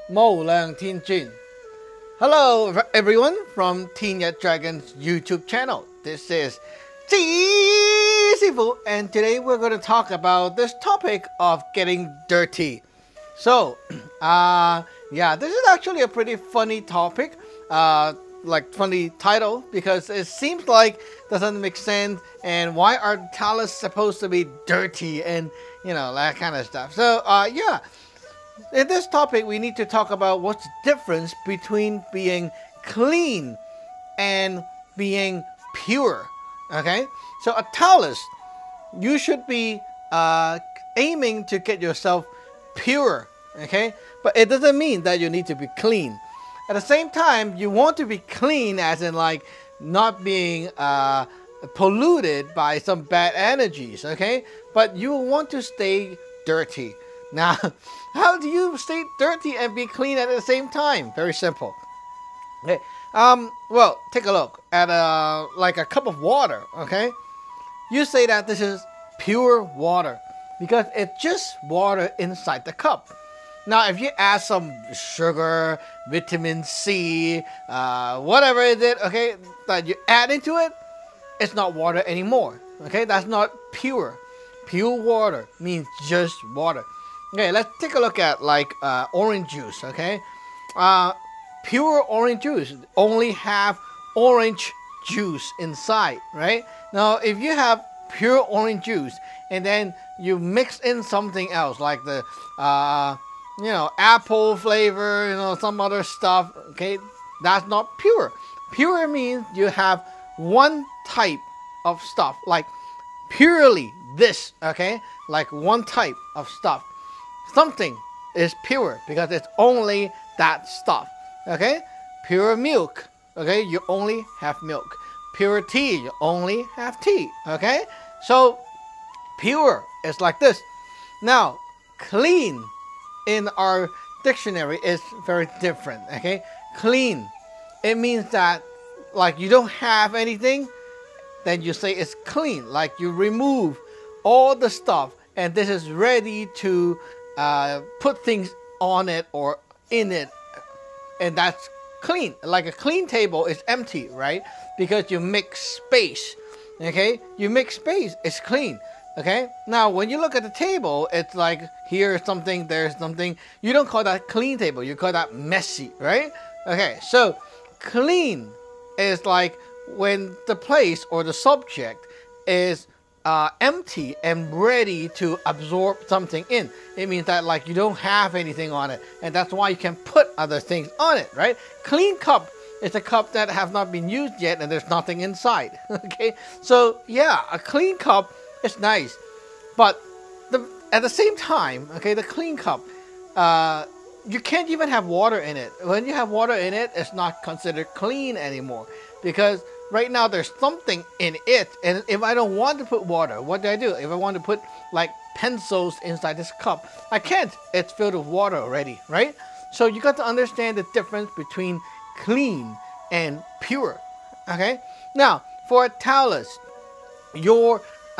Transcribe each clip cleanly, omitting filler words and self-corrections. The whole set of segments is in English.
Mo Lang Tin Jin. Hello everyone from Teen Yet Dragon's YouTube channel. This is Sifu, and today we're going to talk about this topic of getting dirty. So, yeah, this is actually a pretty funny topic, funny title, because it seems like doesn't make sense, and why are talents supposed to be dirty, and that kind of stuff. So, yeah. In this topic, we need to talk about what's the difference between being clean and being pure. Okay, so a Taoist, you should be aiming to get yourself pure. Okay, but it doesn't mean that you need to be clean. At the same time, you want to be clean, as in like not being polluted by some bad energies. Okay, but you want to stay dirty. Now, how do you stay dirty and be clean at the same time? Very simple. Okay. Well, take a look at like a cup of water. Okay. You say that this is pure water because it's just water inside the cup. Now, if you add some sugar, vitamin C, whatever it is, okay, that you add into it, it's not water anymore. Okay, that's not pure. Pure water means just water. Okay, let's take a look at like orange juice. Okay, pure orange juice only have orange juice inside, right? Now, if you have pure orange juice and then you mix in something else like the apple flavor, some other stuff, okay, that's not pure. Pure means you have one type of stuff, like purely this, okay, like one type of stuff. Something is pure because it's only that stuff. Okay, pure milk. Okay, you only have milk. Pure tea, you only have tea. Okay, so pure is like this. Now, clean in our dictionary is very different. Okay, clean, it means that like you don't have anything, then you say it's clean. Like you remove all the stuff, and this is ready to put things on it or in it, and that's clean. Like a clean table is empty, right? Because you make space. Okay, you make space, it's clean. Okay, now when you look at the table, it's like here's something, there's something. You don't call that clean table, you call that messy, right? Okay, so clean is like when the place or the subject is empty and ready to absorb something in. It means that like you don't have anything on it, and that's why you can put other things on it, right? Clean cup is a cup that have not been used yet and there's nothing inside. Okay, so yeah, a clean cup is nice, but at the same time, okay, the clean cup, you can't even have water in it. When you have water in it, it's not considered clean anymore, because right now there's something in it, and if I don't want to put water, what do I do? If I want to put like pencils inside this cup, I can't. It's filled with water already, right? So you got to understand the difference between clean and pure. Okay. Now, for a Taoist, your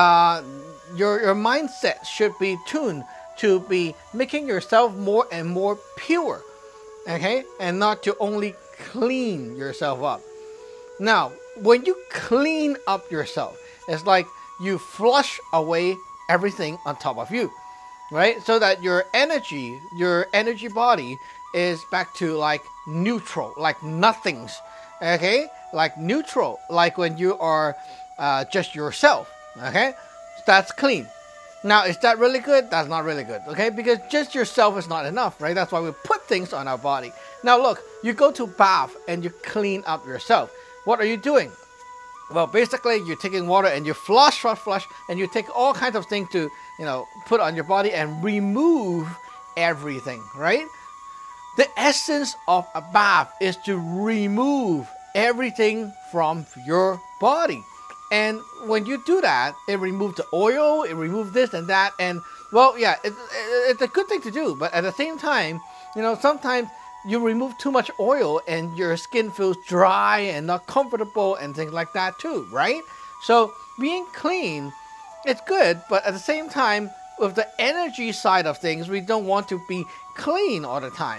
mindset should be tuned to be making yourself more and more pure. Okay, and not to only clean yourself up. Now, when you clean up yourself, it's like you flush away everything on top of you, right? So that your energy body is back to like neutral, like nothings, okay? Like neutral, like when you are just yourself, okay? That's clean. Now, is that really good? That's not really good, okay? Because just yourself is not enough, right? That's why we put things on our body. Now, look, you go to bath and you clean up yourself. What are you doing? Well, basically, you're taking water and you flush, and you take all kinds of things to, put on your body and remove everything, right? The essence of a bath is to remove everything from your body. And when you do that, it removes the oil, it removes this and that, and well, yeah, it's a good thing to do. But at the same time, sometimes you remove too much oil and your skin feels dry and not comfortable and things like that too, right? So being clean, it's good, but at the same time, with the energy side of things, we don't want to be clean all the time.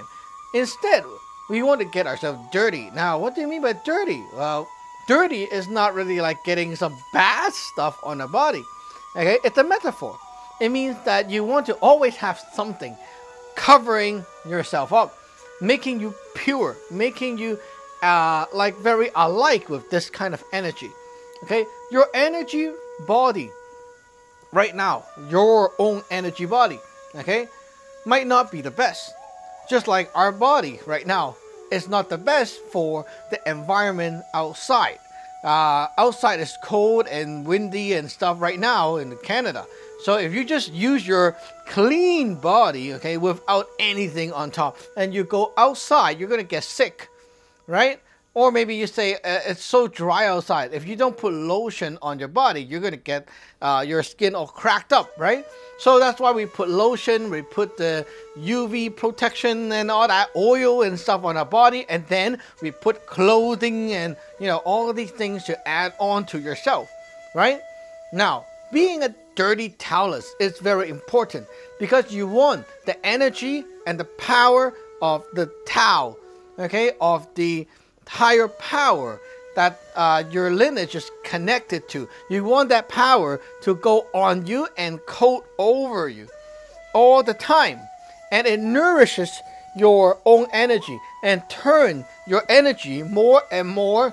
Instead, we want to get ourselves dirty. Now, what do you mean by dirty? Well, dirty is not really like getting some bad stuff on the body. Okay, it's a metaphor. It means that you want to always have something covering yourself up, making you pure, making you like very alike with this kind of energy. Okay, your energy body right now, your own energy body, okay, might not be the best. Just like our body right now is not the best for the environment outside. Outside is cold and windy and stuff right now in Canada. So if you just use your clean body, okay, without anything on top, and you go outside, you're gonna get sick, right? Or maybe you say it's so dry outside. If you don't put lotion on your body, you're gonna get your skin all cracked up, right? So that's why we put lotion, we put the UV protection and all that oil and stuff on our body, and then we put clothing and all of these things to add on to yourself, right? Now, being a dirty Taoist is very important because you want the energy and the power of the Tao, okay, of the higher power that your lineage is connected to. You want that power to go on you and coat over you all the time, and it nourishes your own energy and turn your energy more and more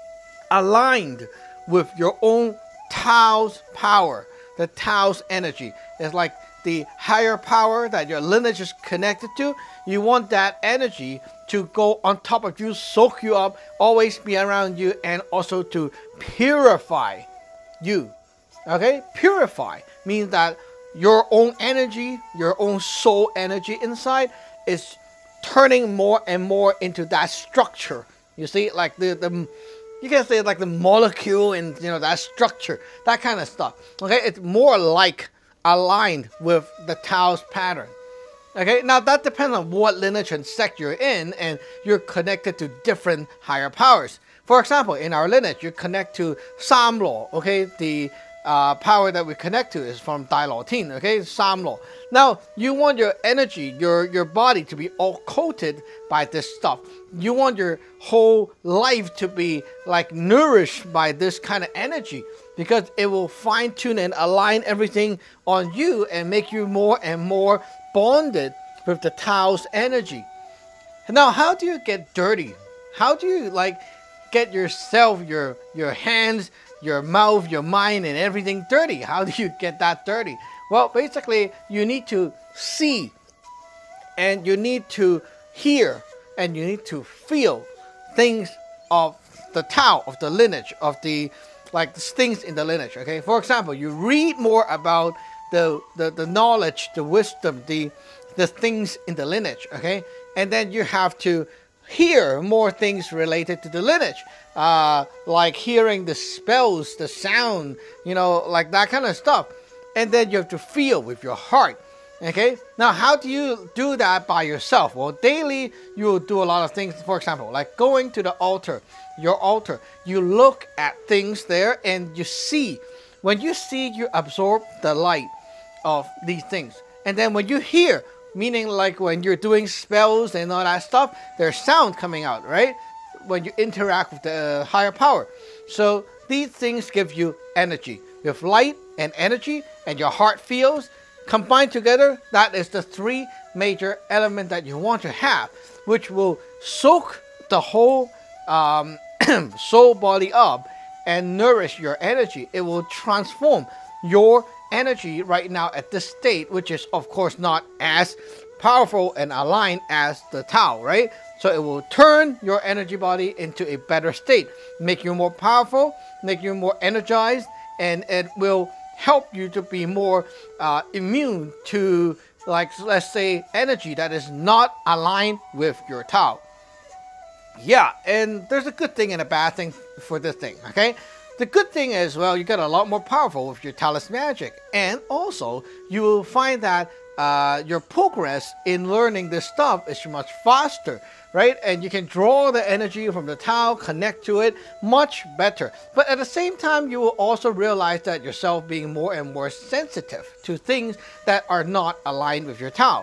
aligned with your own Tao's power. The Tao's energy is like the higher power that your lineage is connected to. You want that energy to go on top of you, soak you up, always be around you, and also to purify you. Okay? Purify means that your own energy, your own soul energy inside is turning more and more into that structure. You see, like you can say like the molecule and that structure, that kind of stuff. Okay, it's more like aligned with the Tao's pattern. Okay, now that depends on what lineage and sect you're in, and you're connected to different higher powers. For example, in our lineage, you connect to Sam Law. Okay, the power that we connect to is from Dai Lao Tin. Okay, Sam Law. Now you want your energy, your body to be all coated by this stuff. You want your whole life to be like nourished by this kind of energy, because it will fine tune and align everything on you and make you more and more bonded with the Tao's energy. Now, how do you get dirty? How do you like get yourself, your hands, your mouth, your mind, and everything dirty? How do you get that dirty? Well, basically, you need to see, and you need to hear, and you need to feel things of the Tao, of the lineage, of the things in the lineage. Okay, for example, you read more about the knowledge, the wisdom, the things in the lineage. Okay, and then you have to hear more things related to the lineage, like hearing the spells, the sound, like that kind of stuff. And then you have to feel with your heart. Okay, now how do you do that by yourself? Well, daily you will do a lot of things. For example, like going to the altar, your altar, you look at things there and you see. When you see, you absorb the light of these things. And then when you hear, meaning like when you're doing spells and all that stuff, there's sound coming out, right? When you interact with the higher power. So these things give you energy. With light and energy, and your heart feels combined together, that is the three major elements that you want to have, which will soak the whole soul body up and nourish your energy. It will transform your energy right now at this state, which is of course not as powerful and aligned as the Tao, right? So it will turn your energy body into a better state, make you more powerful, make you more energized, and it will help you to be more immune to, like, let's say, energy that is not aligned with your Tao. Yeah, and there's a good thing and a bad thing for this thing, okay? The good thing is, well, you get a lot more powerful with your Taoist magic, and also you will find that your progress in learning this stuff is much faster, right? And you can draw the energy from the Tao, connect to it much better. But at the same time, you will also realize that yourself being more and more sensitive to things that are not aligned with your Tao.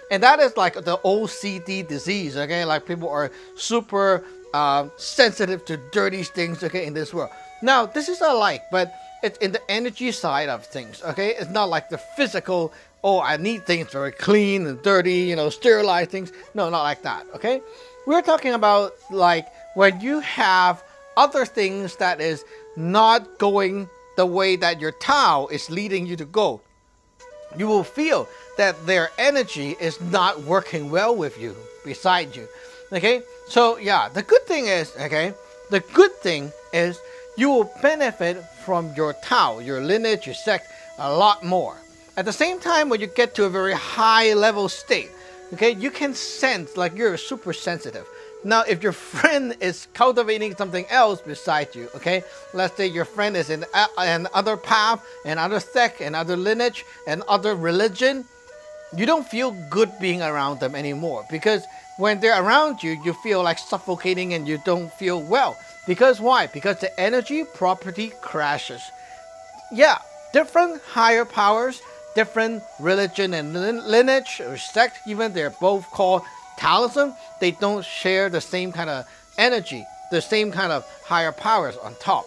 And that is like the OCD disease, okay? Like people are super sensitive to dirty things, okay, in this world. Now, this is alike, but it's in the energy side of things, okay? It's not like the physical, oh, I need things very clean and dirty, you know, sterilize things. No, not like that, okay? We're talking about like when you have other things that is not going the way that your Tao is leading you to go. You will feel that their energy is not working well with you, beside you, okay? So yeah, the good thing is, okay, the good thing is you will benefit from your Tao, your lineage, your sect, a lot more. At the same time, when you get to a very high level state, okay, you can sense, like you're super sensitive. Now, if your friend is cultivating something else beside you, okay, let's say your friend is in another path, another sect, another lineage, and other religion, you don't feel good being around them anymore, because when they're around you, you feel like suffocating and you don't feel well. Because why? Because the energy property crashes. Yeah, different higher powers, different religion and lineage or sect, even they're both called Taoism, they don't share the same kind of energy, the same kind of higher powers on top.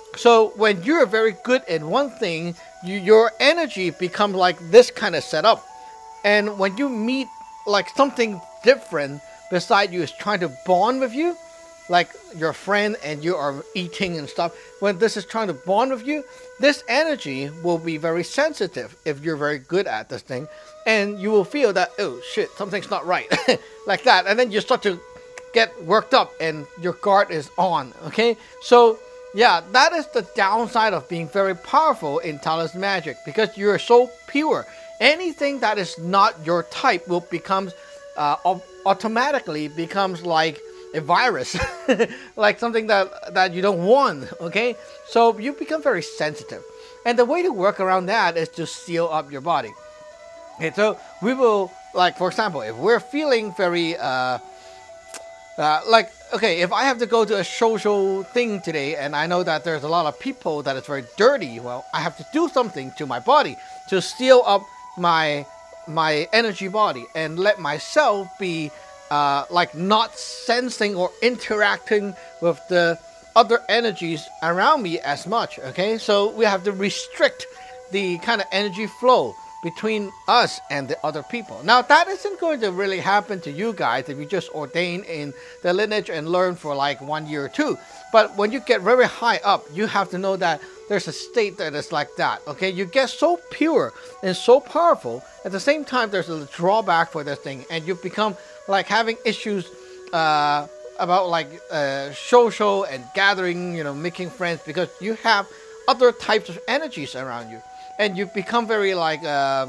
So when you're very good in one thing, your energy becomes like this kind of setup. And when you meet like something different beside you is trying to bond with you, like your friend and you are eating and stuff, when this is trying to bond with you, this energy will be very sensitive if you're very good at this thing. And you will feel that, oh shit, something's not right, like that. And then you start to get worked up and your guard is on, okay? So yeah, that is the downside of being very powerful in Taoist magic, because you're so pure. Anything that is not your type will become, automatically becomes like a virus, like something that you don't want, okay? So you become very sensitive. And the way to work around that is to seal up your body. Okay, so we will, like, for example, if we're feeling very, like, okay, if I have to go to a social thing today and I know that there's a lot of people that is very dirty, well, I have to do something to my body to seal up my energy body and let myself be like not sensing or interacting with the other energies around me as much, okay? So we have to restrict the kind of energy flow between us and the other people. Now, that isn't going to really happen to you guys if you just ordain in the lineage and learn for like 1 year or 2. But when you get very high up, you have to know that there's a state that is like that, okay? You get so pure and so powerful. At the same time, there's a drawback for this thing, and you become like having issues about like social and gathering, you know, making friends, because you have other types of energies around you. And you become very like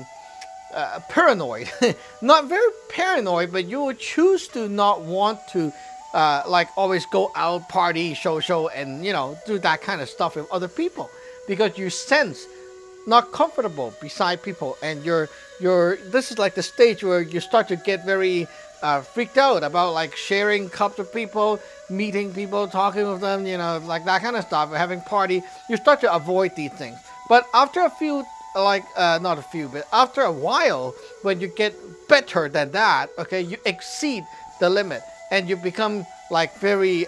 paranoid. Not very paranoid, but you will choose to not want to like always go out, party, social, and, you know, do that kind of stuff with other people, because you sense not comfortable beside people. And this is like the stage where you start to get very freaked out about like sharing cups with people, meeting people, talking with them, you know, like that kind of stuff, having party. You start to avoid these things. But after a few, like, not a few, but after a while, when you get better than that, okay, you exceed the limit and you become like very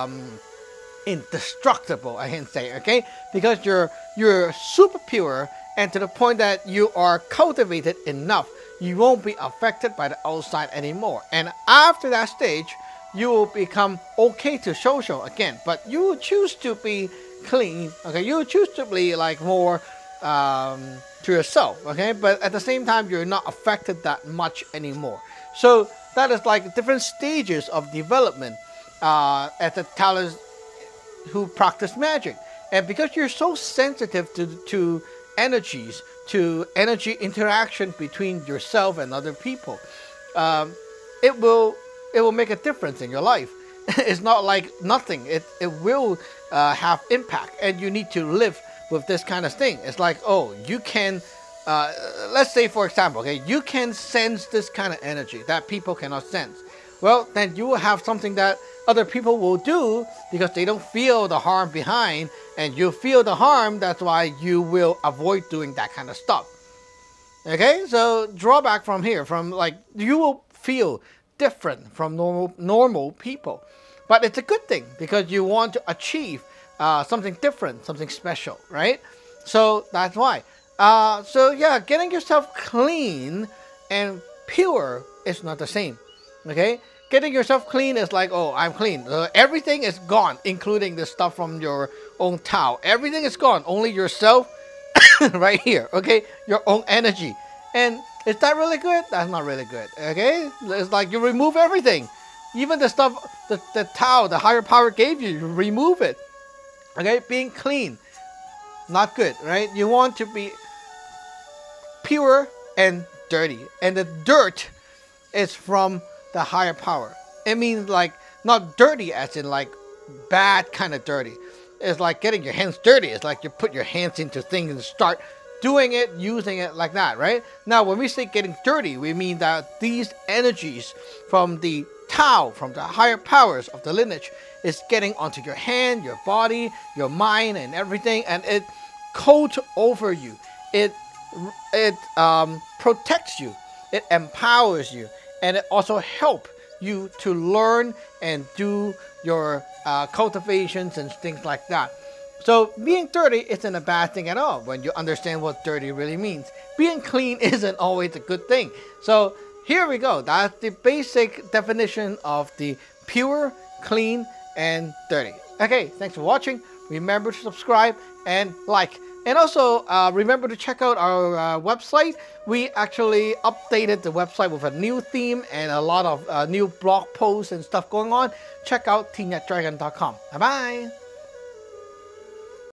indestructible, I can say, okay? Because you're super pure, and to the point that you are cultivated enough, you won't be affected by the outside anymore. And after that stage, you will become okay to social again, but you will choose to be clean, okay? You choose to be like more to yourself, okay? But at the same time, you're not affected that much anymore. So that is like different stages of development at the Taoists who practice magic. And because you're so sensitive to energies, to energy interaction between yourself and other people, it will make a difference in your life. It's not like nothing. It will have impact, and you need to live with this kind of thing. It's like, oh, you can, let's say for example, okay, you can sense this kind of energy that people cannot sense. Well, then you will have something that other people will do because they don't feel the harm behind, and you feel the harm. That's why you will avoid doing that kind of stuff. Okay, so drawback from here, from like you will feel different from normal people, but it's a good thing because you want to achieve something different, something special, right? So that's why. So yeah, getting yourself clean and pure is not the same. Okay, getting yourself clean is like, oh, I'm clean. Everything is gone, including the stuff from your own towel. Everything is gone. Only yourself right here. Okay, your own energy. And is that really good? That's not really good. Okay, it's like you remove everything, even the stuff, the towel, the higher power gave you. You remove it. Okay, being clean, not good, right? You want to be pure and dirty, and the dirt is from the higher power. It means like not dirty as in like bad kind of dirty. It's like getting your hands dirty. It's like you put your hands into things and start doing it, using it like that, right? Now, when we say getting dirty, we mean that these energies from the Tao, from the higher powers of the lineage, is getting onto your hand, your body, your mind, and everything, and it coats over you. It protects you. It empowers you, and it also helps you to learn and do your cultivations and things like that. So being dirty isn't a bad thing at all when you understand what dirty really means. Being clean isn't always a good thing. So here we go. That's the basic definition of the pure, clean, and dirty. Okay, thanks for watching. Remember to subscribe and like. And also, remember to check out our website. We actually updated the website with a new theme and a lot of new blog posts and stuff going on. Check out teenyetdragon.com. Bye-bye.